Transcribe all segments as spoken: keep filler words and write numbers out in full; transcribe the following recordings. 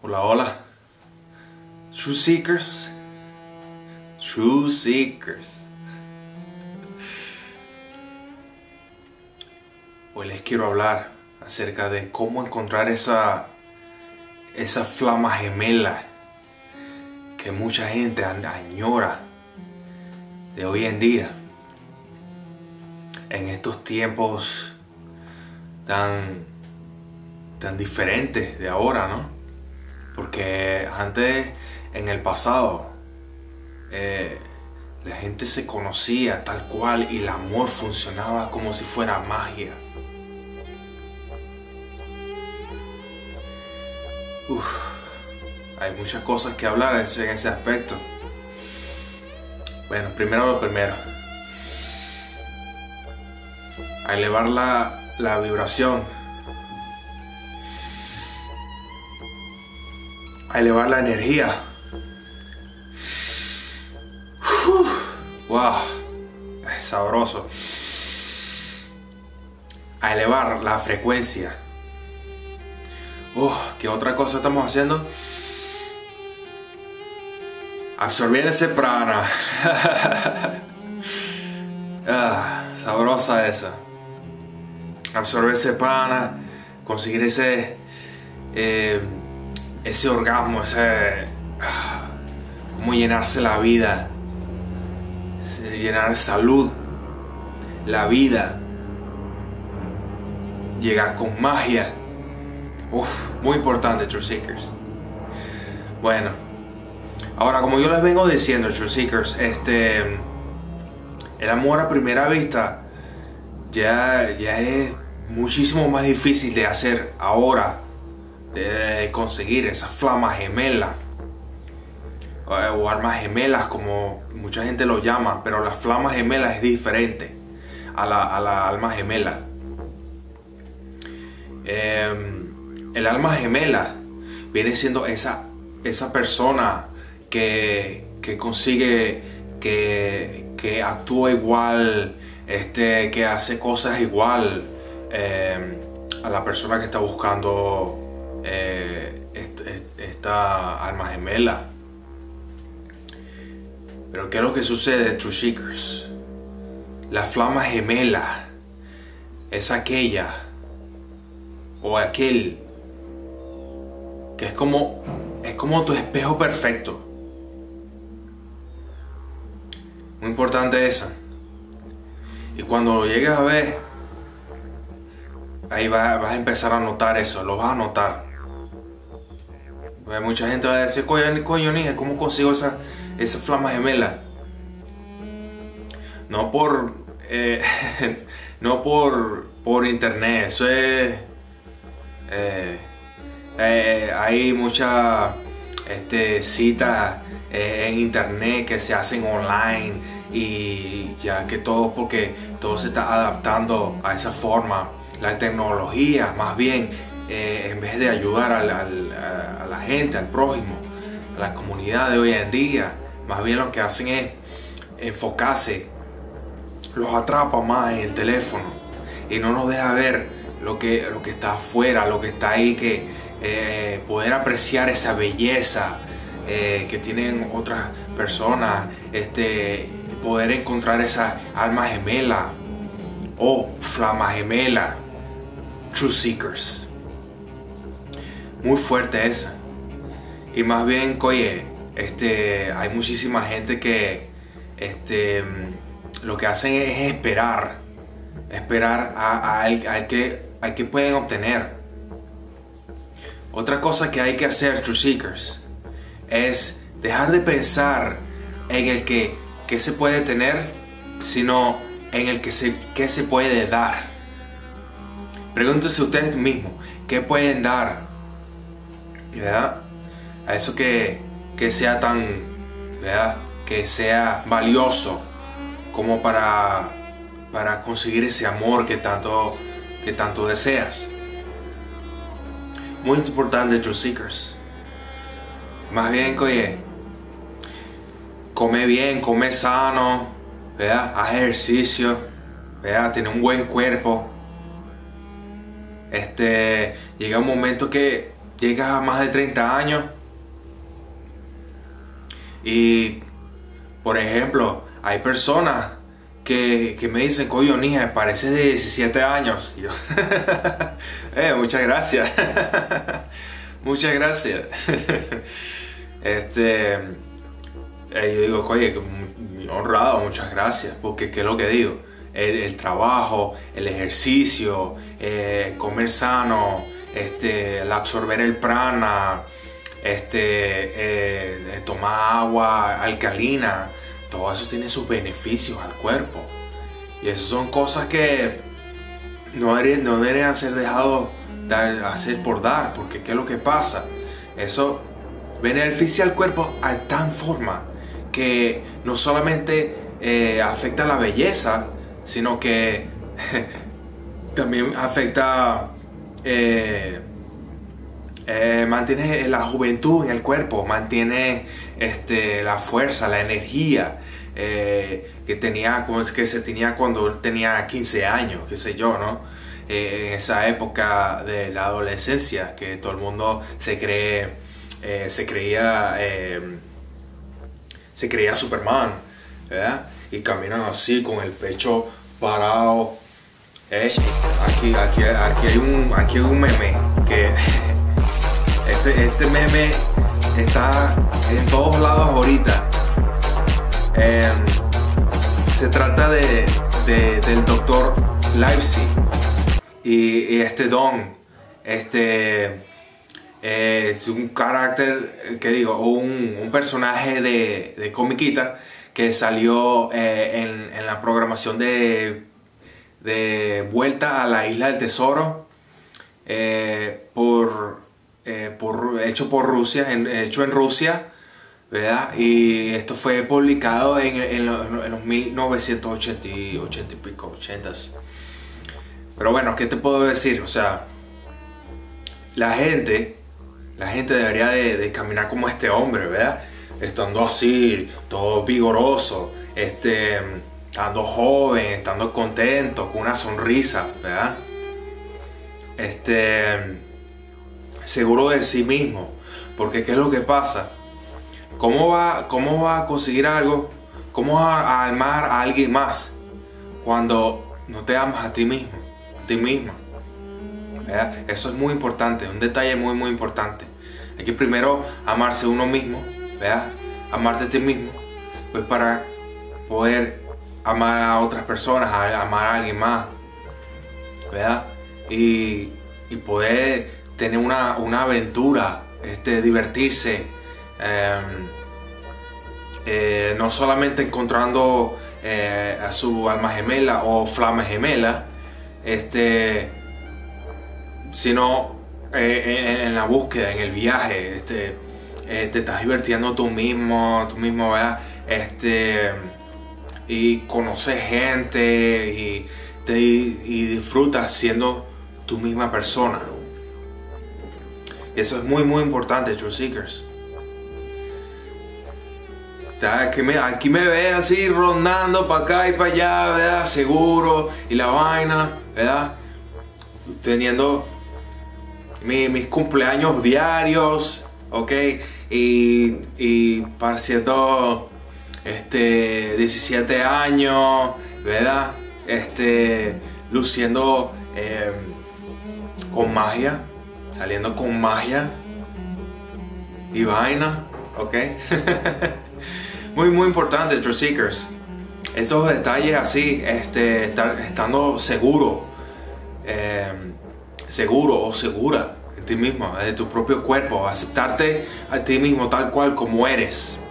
Hola, hola. True Seekers. True Seekers. Hoy les quiero hablar acerca de cómo encontrar esa, esa flama gemela que mucha gente añora de hoy en día. En estos tiempos tan, tan diferentes de ahora, ¿no? Porque antes, en el pasado, eh, la gente se conocía tal cual y el amor funcionaba como si fuera magia. Uf, hay muchas cosas que hablar en ese, en ese aspecto. Bueno, primero lo primero. A elevar la, la vibración. A elevar la energía. Uf, wow, es sabroso. A elevar la frecuencia. Uh, ¿qué otra cosa estamos haciendo? Absorber ese prana. Ah, sabrosa esa. Absorber ese prana, conseguir ese eh, ese orgasmo, ese ah, como llenarse la vida, llenar salud, la vida, llegar con magia. Uf, muy importante, True Seekers. Bueno, ahora como yo les vengo diciendo, True Seekers, este, el amor a primera vista ya, ya es muchísimo más difícil de hacer ahora, de conseguir esa flama gemela o, o almas gemelas como mucha gente lo llama, pero la flama gemela es diferente a la, a la alma gemela. Eh, el alma gemela viene siendo esa, esa persona que, que consigue que, que actúa igual, este, que hace cosas igual eh, a la persona que está buscando eh, esta, esta alma gemela. Pero ¿qué es lo que sucede, True Seekers? La flama gemela es aquella o aquel que es como, es como tu espejo perfecto. Muy importante esa. Y cuando lo llegues a ver, ahí vas, vas a empezar a notar eso, lo vas a notar. Porque mucha gente va a decir, coño, coño Nija, ¿cómo consigo esa, esa flama gemela? No por, eh, no por, por internet, eso es... Eh, eh, hay muchas este, citas eh, en internet que se hacen online y ya que todo, porque todo se está adaptando a esa forma. La tecnología más bien eh, en vez de ayudar al, al, a la gente, al prójimo, a la comunidad de hoy en día, más bien lo que hacen es enfocarse, los atrapa más en el teléfono y no nos deja ver lo que, lo que está afuera, lo que está ahí, que eh, poder apreciar esa belleza eh, que tienen otras personas, este, poder encontrar esa alma gemela o flama gemela. True Seekers. Muy fuerte esa. Y más bien, oye, este, hay muchísima gente que este, lo que hacen es esperar. Esperar a, a, al, al, que, al que pueden obtener. Otra cosa que hay que hacer, True Seekers, es dejar de pensar en el que, que se puede tener, sino en el que se, que se puede dar. Pregúntense ustedes mismos, ¿qué pueden dar? ¿Verdad? A eso que, que sea tan, ¿verdad? Que sea valioso como para, para conseguir ese amor que tanto, que tanto deseas. Muy importante, True Seekers. Más bien, oye, come bien, come sano, ¿verdad? Haz ejercicio, ¿verdad? Tiene un buen cuerpo. Este, llega un momento que llegas a más de treinta años y, por ejemplo, hay personas que, que me dicen, coño, Níger, pareces de diecisiete años. Y yo, eh, muchas gracias. Muchas gracias. este, eh, yo digo, oye, honrado, muchas gracias, porque ¿qué es lo que digo? El, el trabajo, el ejercicio, eh, comer sano, este, el absorber el prana, este, eh, tomar agua alcalina, todo eso tiene sus beneficios al cuerpo. Y esas son cosas que no deberían, no deberían ser dejados de hacer por dar, porque ¿qué es lo que pasa? Eso beneficia al cuerpo a tal forma que no solamente eh, afecta la belleza, sino que también afecta, eh, eh, mantiene la juventud en el cuerpo, mantiene este, la fuerza, la energía eh, que tenía, que se tenía cuando tenía quince años, qué sé yo, ¿no? Eh, en esa época de la adolescencia, que todo el mundo se cree, eh, se creía, eh, se creía Superman, ¿verdad? Y caminan así con el pecho parado. Eh, aquí, aquí, aquí, hay un, aquí hay un meme que este, este meme está en todos lados ahorita. Eh, se trata de, de, del doctor Livesey y, y este Don, este eh, es un carácter, que digo, un, un personaje de, de comiquita que salió eh, en, en la programación de, de Vuelta a la Isla del Tesoro, eh, por, eh, por, hecho por Rusia, en, hecho en Rusia, ¿verdad? Y esto fue publicado en, en, los, en los mil novecientos ochenta y, ochenta y pico, ochentas. Pero bueno, ¿qué te puedo decir? O sea, la gente, la gente debería de, de caminar como este hombre, ¿verdad? Estando así, todo vigoroso, este, estando joven, estando contento, con una sonrisa, ¿verdad? Este, seguro de sí mismo, porque ¿qué es lo que pasa? ¿Cómo va, cómo va a conseguir algo? ¿Cómo va a amar a alguien más cuando no te amas a ti mismo, a ti misma? ¿Verdad? Eso es muy importante, un detalle muy muy importante. Hay que primero amarse uno mismo, ¿verdad? Amarte a ti mismo, pues para poder amar a otras personas, a, amar a alguien más, ¿verdad? Y, y poder tener una, una aventura, este, divertirse, eh, eh, no solamente encontrando eh, a su alma gemela o flama gemela, este, sino eh, en, en la búsqueda, en el viaje, este, eh, te estás divirtiendo tú mismo, tú mismo, ¿verdad? Este, y conoces gente y, te, y disfrutas siendo tu misma persona. Eso es muy muy importante, True Seekers. Aquí me, aquí me ves así rondando para acá y para allá, ¿verdad? Seguro y la vaina, ¿verdad? Teniendo mi, mis cumpleaños diarios, ¿ok? Y, y pareciendo este, diecisiete años, ¿verdad? Este, luciendo eh, con magia, saliendo con magia y vaina, ¿ok? Muy muy importante, True Seekers. Estos detalles así, este, estar, estando seguro, eh, seguro o segura de ti mismo, de tu propio cuerpo, aceptarte a ti mismo tal cual como eres.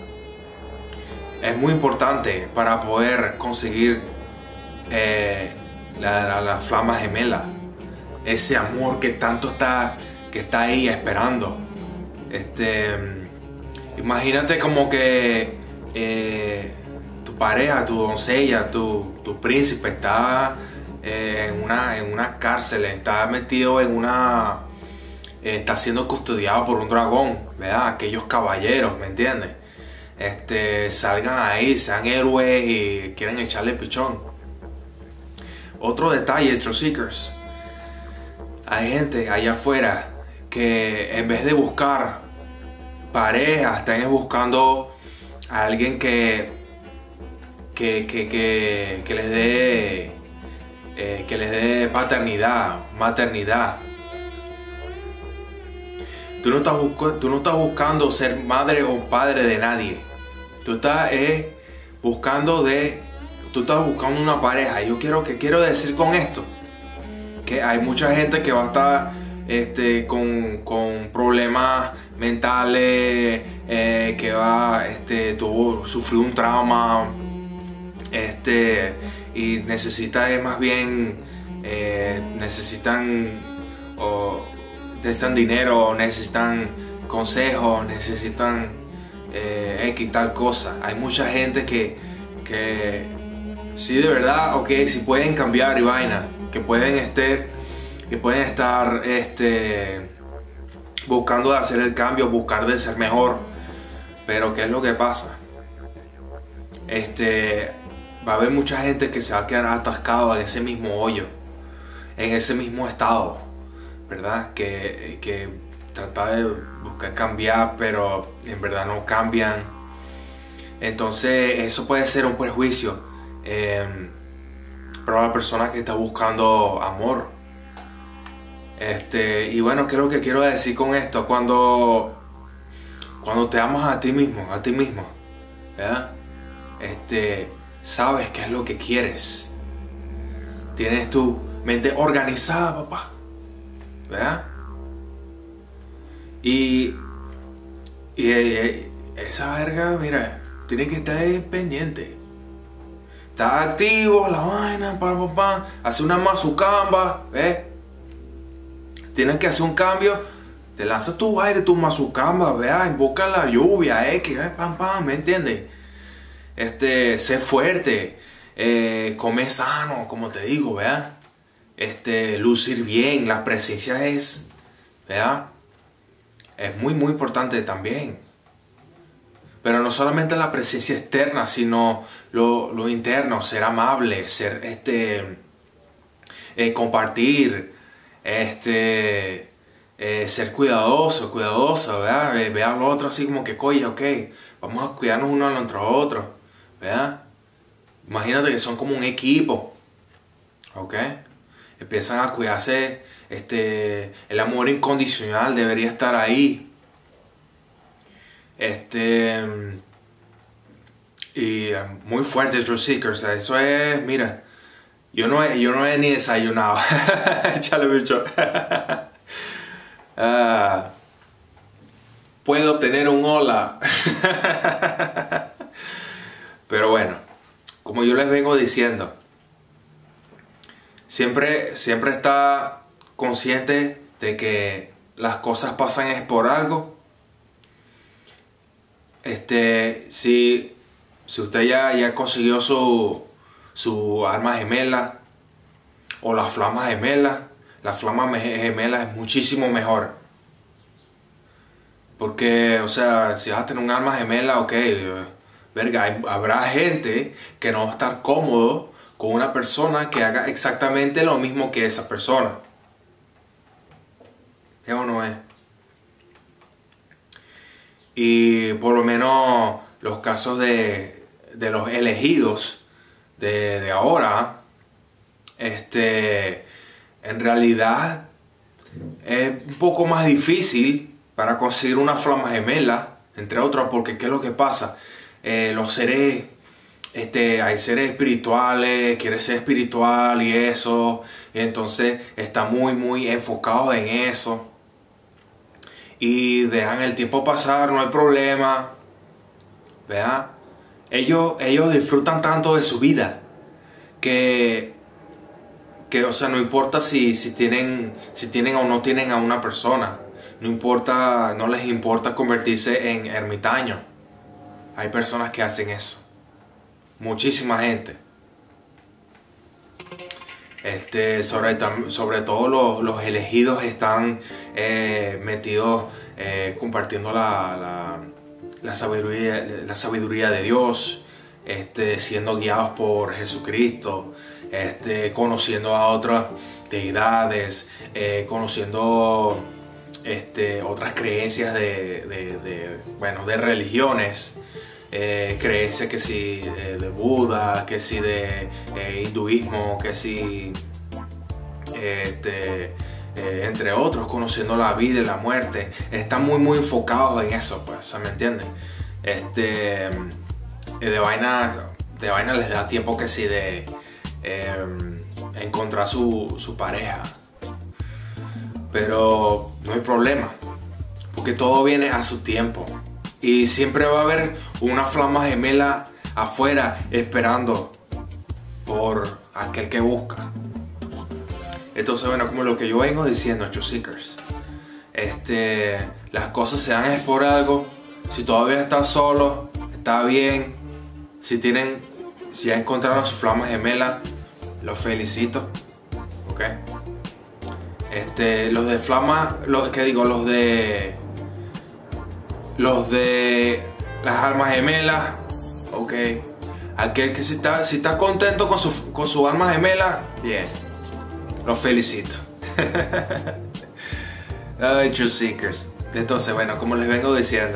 Es muy importante para poder conseguir eh, la, la, la flama gemela, ese amor que tanto está, que está ahí esperando. Este, imagínate como que eh, tu pareja, tu doncella, tu, tu príncipe está eh, en, una, en una cárcel, está metido en una... Eh, está siendo custodiado por un dragón, ¿verdad? Aquellos caballeros, ¿me entiendes? Este, salgan ahí, sean héroes y quieren echarle pichón. Otro detalle, True Seekers. Hay gente allá afuera que en vez de buscar pareja, estén buscando a alguien que, que, que, que, que les dé eh, que les dé paternidad, maternidad. Tú no, estás buscando, tú no estás buscando ser madre o padre de nadie. Tú estás eh, buscando de, tú estás buscando una pareja. Yo quiero, que quiero decir con esto, que hay mucha gente que va a estar este, con, con problemas mentales, eh, que va, este, tuvo, sufrió un trauma, este, y necesita eh, más bien, eh, necesitan o necesitan dinero, necesitan consejos, necesitan eh, X tal cosa. Hay mucha gente que, que sí, de verdad, ok, sí pueden cambiar y vaina, que pueden estar, que pueden estar este, buscando de hacer el cambio, buscar de ser mejor. Pero ¿qué es lo que pasa? Este, va a haber mucha gente que se va a quedar atascado en ese mismo hoyo, en ese mismo estado, ¿verdad? Que, que trata de buscar cambiar, pero en verdad no cambian. Entonces eso puede ser un perjuicio eh, para la persona que está buscando amor. Este, y bueno, ¿qué es lo que quiero decir con esto? Cuando, cuando te amas a ti mismo, a ti mismo, ¿verdad? Este, sabes qué es lo que quieres. Tienes tu mente organizada, papá, ¿verdad? Y, y, y esa verga, mira, tiene que estar pendiente. Está activo, la vaina, para papá, hace una mazucamba, ¿ves? Tienes que hacer un cambio, te lanzas tu aire, tu mazucamba, vea, invoca la lluvia, X, eh, pam, pam, ¿me entiendes? Este, sé fuerte, eh, come sano, como te digo, vea. Este, lucir bien, la presencia es, ¿verdad? Es muy muy importante también. Pero no solamente la presencia externa, sino lo, lo interno, ser amable, ser, este, eh, compartir, este, eh, ser cuidadoso, cuidadosa, ¿verdad? Ve, ve al otro así como que, oye, ok, vamos a cuidarnos uno a otro otro, ¿verdad? Imagínate que son como un equipo, ¿ok? Empiezan a cuidarse, este, el amor incondicional debería estar ahí. Este, y muy fuerte, Truth Seekers, eso es, mira, yo no he, yo no he ni desayunado. Échale mucho. uh, puedo obtener un hola. Pero bueno, como yo les vengo diciendo, Siempre, siempre está consciente de que las cosas pasan es por algo. Este, si, si usted ya, ya consiguió su, su alma gemela o la flama gemela, la flama gemela es muchísimo mejor. Porque, o sea, si vas a tener un alma gemela, ok, verga, hay, habrá gente que no va a estar cómodo con una persona que haga exactamente lo mismo que esa persona. ¿Es o no es? Y por lo menos los casos de, de los elegidos de, de ahora, este, en realidad es un poco más difícil para conseguir una flama gemela, entre otras, porque ¿qué es lo que pasa? Eh, los seres... Este, hay seres espirituales, quiere ser espiritual y eso, y entonces está muy muy enfocado en eso y dejan el tiempo pasar, no hay problema, ¿verdad? Ellos, ellos disfrutan tanto de su vida que, que o sea, no importa si, si, tienen, si tienen o no tienen a una persona, no importa, no les importa convertirse en ermitaño. Hay personas que hacen eso. Muchísima gente. Este, sobre, sobre todo los, los elegidos están eh, metidos eh, compartiendo la, la, la, sabiduría, la sabiduría de Dios, este, siendo guiados por Jesucristo, este, conociendo a otras deidades, eh, conociendo este, otras creencias de, de, de, bueno, de religiones. Eh, creencias que si eh, de Buda, que si de eh, hinduismo, que si este, eh, entre otros, conociendo la vida y la muerte. Están muy muy enfocados en eso, pues, ¿me entienden? Este, eh, de vaina, de vaina les da tiempo que si de eh, encontrar su, su pareja. Pero no hay problema, porque todo viene a su tiempo. Y siempre va a haber una flama gemela afuera esperando por aquel que busca. Entonces, bueno, como lo que yo vengo diciendo, Truth Seekers, este, las cosas se dan es por algo. Si todavía están solos, está bien. Si tienen, si ya encontraron su flama gemela, los felicito. ¿Ok? Este, los de flama, los que digo, los de los de las almas gemelas, ok. Aquel que si está, si está contento con su, con su alma gemela, bien, los felicito. Ay, Truth Seekers. Entonces, bueno, como les vengo diciendo,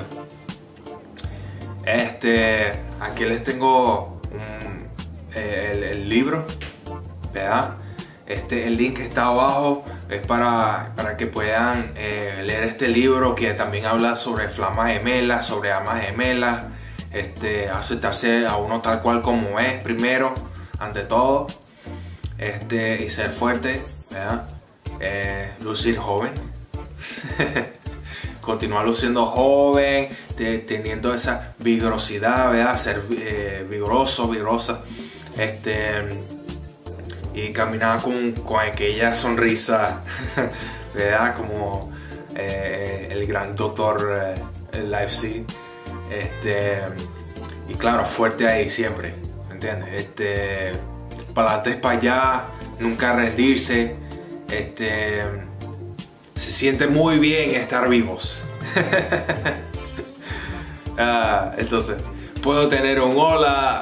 este, aquí les tengo un, el, el libro, ¿verdad? Este, el link está abajo, es para, para que puedan eh, leer este libro que también habla sobre flamas gemelas, sobre almas gemelas, este, aceptarse a uno tal cual como es primero, ante todo, este, y ser fuerte, ¿verdad? Eh, lucir joven, continuar luciendo joven, de, teniendo esa vigorosidad, ¿verdad? Ser eh, vigoroso, vigorosa, este... y caminar con, con aquella sonrisa, ¿verdad? Como eh, el gran doctor eh, Livesey. Este, y claro, fuerte ahí siempre, ¿me entiendes? Este, para adelante, para allá, nunca rendirse. Este, se siente muy bien estar vivos. ah, entonces, puedo tener un hola.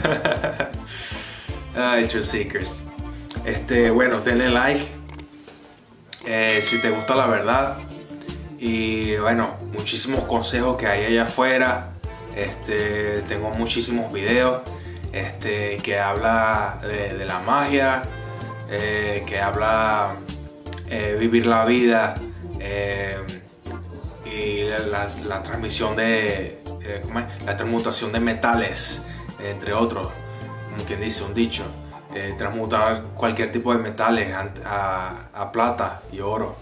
Ay, Truth Seekers. Este, bueno, denle like eh, si te gusta la verdad. Y bueno, muchísimos consejos que hay allá afuera. Este, tengo muchísimos videos este, que habla de, de la magia, eh, que habla eh, vivir la vida eh, y la, la, la transmisión de eh, ¿cómo es? La transmutación de metales, entre otros, como quien dice, un dicho. Eh, transmutar cualquier tipo de metales a, a, a plata y oro.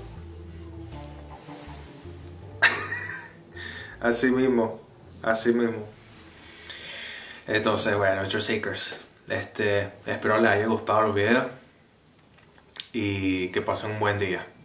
Así mismo, así mismo. Entonces, bueno, Truth Seekers, este, espero les haya gustado el video y que pasen un buen día.